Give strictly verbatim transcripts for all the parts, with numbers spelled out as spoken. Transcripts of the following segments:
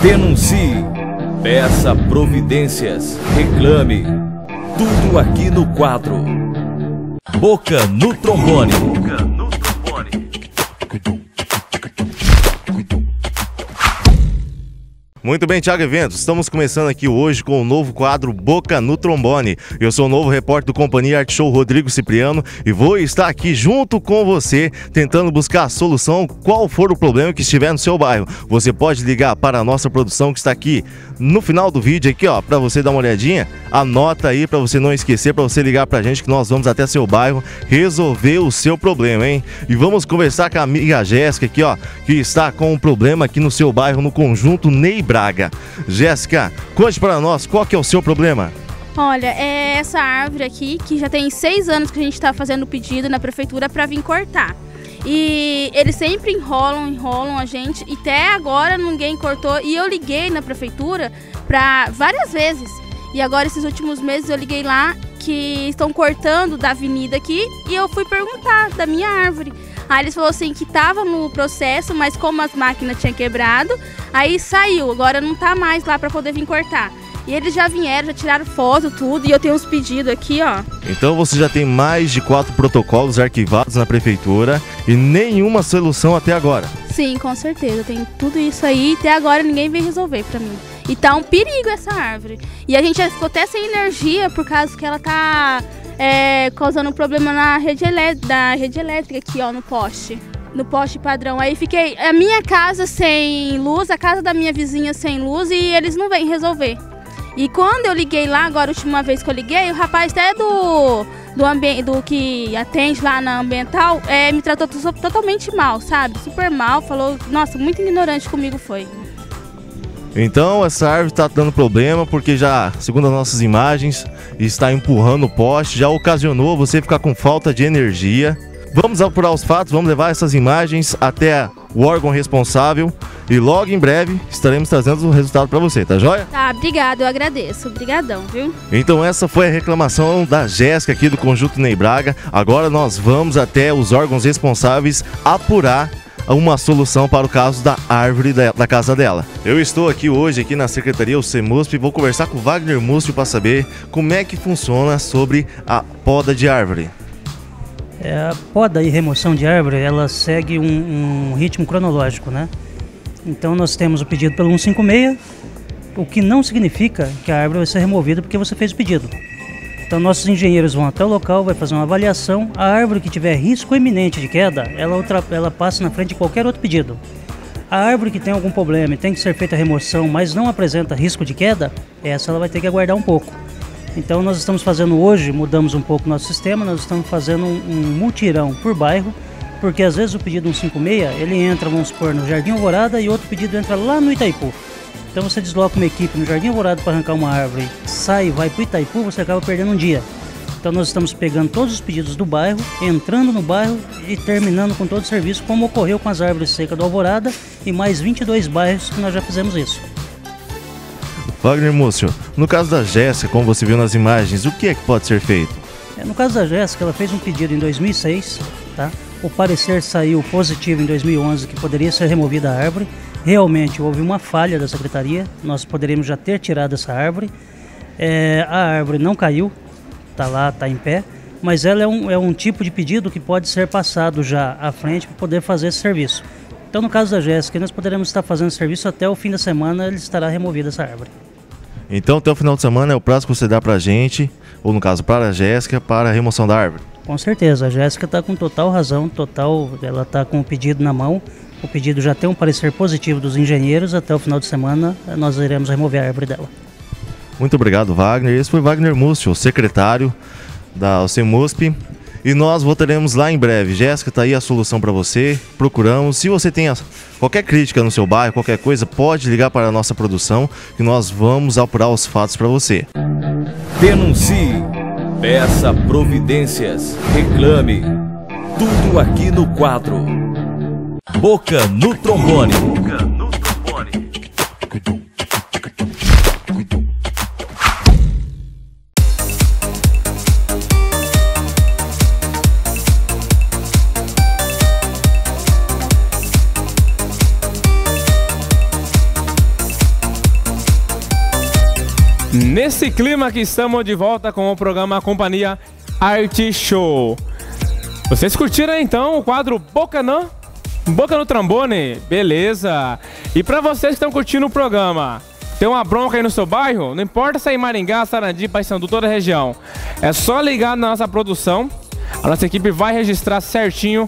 Denuncie, peça providências, reclame. Tudo aqui no quadro Boca no Trombone. Boca no Trombone. Muito bem, Thiago Eventos, estamos começando aqui hoje com o novo quadro Boca no Trombone. Eu sou o novo repórter do Companhia Art Show, Rodrigo Cipriano, e vou estar aqui junto com você, tentando buscar a solução, qual for o problema que estiver no seu bairro. Você pode ligar para a nossa produção que está aqui no final do vídeo, aqui ó, para você dar uma olhadinha. Anota aí para você não esquecer, para você ligar para a gente que nós vamos até seu bairro resolver o seu problema, hein? E vamos conversar com a amiga Jéssica aqui ó, que está com um problema aqui no seu bairro, no conjunto Ney Braga. Jéssica, conte para nós qual que é o seu problema. Olha, é essa árvore aqui que já tem seis anos que a gente está fazendo pedido na prefeitura para vir cortar. E eles sempre enrolam, enrolam a gente e até agora ninguém cortou. E eu liguei na prefeitura para várias vezes. E agora esses últimos meses eu liguei lá que estão cortando da avenida aqui e eu fui perguntar da minha árvore. Aí eles falaram assim que estava no processo, mas como as máquinas tinham quebrado, aí saiu, agora não tá mais lá para poder vir cortar. E eles já vieram, já tiraram foto, tudo, e eu tenho uns pedidos aqui, ó. Então você já tem mais de quatro protocolos arquivados na prefeitura e nenhuma solução até agora? Sim, com certeza, tem tudo isso aí e até agora ninguém veio resolver para mim. E tá um perigo essa árvore. E a gente já ficou até sem energia por causa que ela tá... É, causando um problema na rede, da rede elétrica aqui, ó, no poste, no poste padrão. Aí fiquei, a minha casa sem luz, a casa da minha vizinha sem luz e eles não vêm resolver. E quando eu liguei lá, agora a última vez que eu liguei, o rapaz até do, do, ambi do que atende lá na ambiental, é, me tratou totalmente mal, sabe? Super mal, falou, nossa, muito ignorante comigo foi. Então essa árvore está dando problema porque já, segundo as nossas imagens, está empurrando o poste, já ocasionou você ficar com falta de energia. Vamos apurar os fatos, vamos levar essas imagens até o órgão responsável e logo em breve estaremos trazendo o resultado para você, tá joia? Tá, obrigado, eu agradeço, obrigadão, viu? Então essa foi a reclamação da Jéssica aqui do Conjunto Ney Braga. Agora nós vamos até os órgãos responsáveis apurar uma solução para o caso da árvore da, da casa dela. Eu estou aqui hoje aqui na Secretaria, o CEMUSP, e vou conversar com o Wagner Múcio para saber como é que funciona sobre a poda de árvore. É, a poda e remoção de árvore, ela segue um, um ritmo cronológico, né? Então nós temos o pedido pelo cento e cinquenta e seis, o que não significa que a árvore vai ser removida porque você fez o pedido. Então nossos engenheiros vão até o local, vai fazer uma avaliação, a árvore que tiver risco iminente de queda, ela, outra, ela passa na frente de qualquer outro pedido. A árvore que tem algum problema e tem que ser feita a remoção, mas não apresenta risco de queda, essa ela vai ter que aguardar um pouco. Então nós estamos fazendo hoje, mudamos um pouco o nosso sistema, nós estamos fazendo um, um mutirão por bairro, porque às vezes o pedido cento e cinquenta e seis, ele entra, vamos supor, no Jardim Alvorada e outro pedido entra lá no Itaipu. Então você desloca uma equipe no Jardim Alvorada para arrancar uma árvore, sai e vai para o Itaipu, você acaba perdendo um dia. Então nós estamos pegando todos os pedidos do bairro, entrando no bairro e terminando com todo o serviço, como ocorreu com as árvores secas do Alvorada e mais vinte e dois bairros que nós já fizemos isso. Wagner Múcio, no caso da Jéssica, como você viu nas imagens, o que é que pode ser feito? É, no caso da Jéssica, ela fez um pedido em dois mil e seis, tá? O parecer saiu positivo em dois mil e onze que poderia ser removida a árvore. Realmente houve uma falha da secretaria, nós poderíamos já ter tirado essa árvore. É, a árvore não caiu, está lá, está em pé, mas ela é um, é um tipo de pedido que pode ser passado já à frente para poder fazer esse serviço. Então no caso da Jéssica, nós poderemos estar fazendo serviço até o fim da semana, ele estará removida essa árvore. Então até o final de semana é o prazo que você dá para a gente, ou no caso para a Jéssica, para a remoção da árvore? Com certeza, a Jéssica está com total razão, total, ela está com o pedido na mão. O pedido já tem um parecer positivo dos engenheiros, até o final de semana nós iremos remover a árvore dela. Muito obrigado, Wagner. Esse foi Wagner Múcio, o secretário da CEMUSP. E nós voltaremos lá em breve. Jéssica, está aí a solução para você. Procuramos. Se você tem qualquer crítica no seu bairro, qualquer coisa, pode ligar para a nossa produção que nós vamos apurar os fatos para você. Denuncie, peça providências, reclame. Tudo aqui no quadro Boca no Trombone. Boca no Trombone. Nesse clima que estamos de volta com o programa Companhia Arte Show. Vocês curtiram então o quadro Boca no, Boca no Trombone? Beleza. E para vocês que estão curtindo o programa, tem uma bronca aí no seu bairro? Não importa se é em Maringá, Sarandi, Paissandu, toda a região. É só ligar na nossa produção. A nossa equipe vai registrar certinho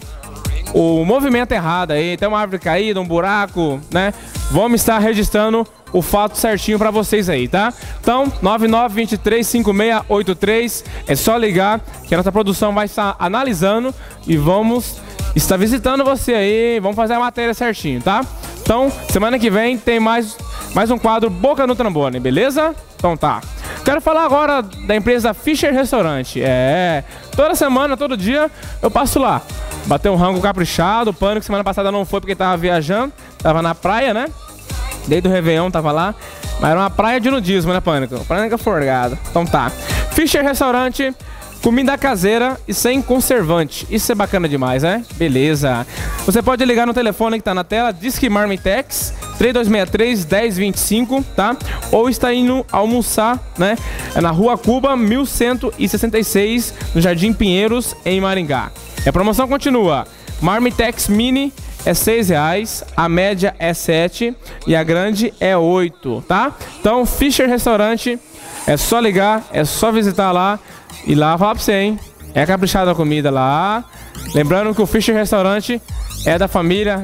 o movimento errado aí. Tem uma árvore caída, um buraco, né? Vamos estar registrando o fato certinho para vocês aí, tá? Então, nove nove dois três cinco seis oito três, é só ligar que a nossa produção vai estar analisando e vamos estar visitando você aí, vamos fazer a matéria certinho, tá? Então, semana que vem tem mais, mais um quadro Boca no Trombone, beleza? Então tá. Quero falar agora da empresa Fischer Restaurante. É, toda semana, todo dia, eu passo lá. Bater um rango caprichado, o Pânico semana passada não foi porque tava viajando, tava na praia, né? Desde o Réveillon tava lá, mas era uma praia de nudismo, né, Pânico? Pânico forgado. Então tá. Fischer Restaurante, comida caseira e sem conservante. Isso é bacana demais, né? Beleza. Você pode ligar no telefone que tá na tela, Disque Marmitex, três dois seis três, um zero dois cinco, tá? Ou está indo almoçar, né? É na Rua Cuba, mil cento e sessenta e seis, no Jardim Pinheiros, em Maringá. E a promoção continua. Marmitex Mini é seis reais, a média é sete e a grande é oito, tá? Então, Fischer Restaurante, é só ligar, é só visitar lá e lá falar pra você, hein? É caprichada a comida lá. Lembrando que o Fischer Restaurante é da família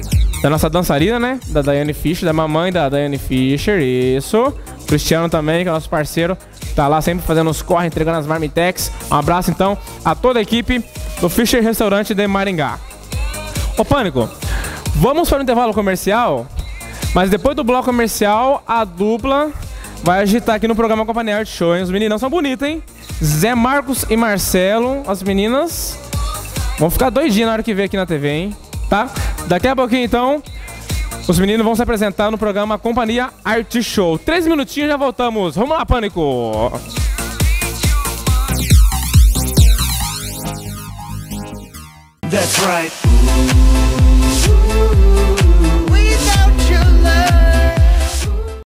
da nossa dançarina, né? Da Daiane Fischer, da mamãe da Daiane Fischer, isso. Cristiano também, que é nosso parceiro, tá lá sempre fazendo os corre, entregando as Marmitex. Um abraço, então, a toda a equipe do Fischer Restaurante de Maringá. Ô, Pânico, vamos para o intervalo comercial, mas depois do bloco comercial, a dupla vai agitar aqui no programa Companhia Arte Show, hein? Os meninos são bonitos, hein? Zé Marcos e Marcelo, as meninas vão ficar doidinhas na hora que ver aqui na T V, hein? Tá? Daqui a pouquinho, então, os meninos vão se apresentar no programa Companhia Arte Show. Três minutinhos, já voltamos. Vamos lá, Pânico! That's right. Ooh, ooh, ooh.